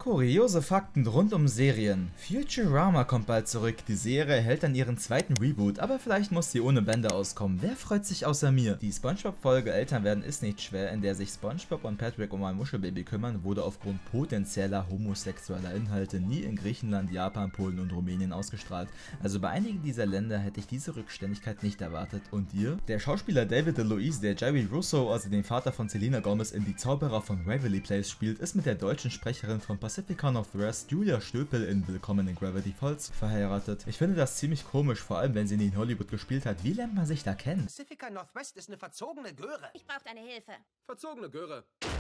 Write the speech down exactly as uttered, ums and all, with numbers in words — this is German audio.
Kuriose Fakten rund um Serien. Futurama kommt bald zurück, die Serie erhält dann ihren zweiten Reboot, aber vielleicht muss sie ohne Bände auskommen. Wer freut sich außer mir? Die Spongebob-Folge Eltern werden ist nicht schwer, in der sich Spongebob und Patrick um ein Muschelbaby kümmern, wurde aufgrund potenzieller homosexueller Inhalte nie in Griechenland, Japan, Polen und Rumänien ausgestrahlt. Also bei einigen dieser Länder hätte ich diese Rückständigkeit nicht erwartet. Und ihr? Der Schauspieler David DeLuise, der Jerry Russo, also den Vater von Selena Gomez in Die Zauberer von Waverly Place spielt, ist mit der deutschen Sprecherin von Pacific Northwest, Julia Stöpel in Willkommen in Gravity Falls, verheiratet. Ich finde das ziemlich komisch, vor allem wenn sie nie in Hollywood gespielt hat. Wie lernt man sich da kennen? Pacifica Northwest ist eine verzogene Göre. Ich brauche deine Hilfe. Verzogene Göre.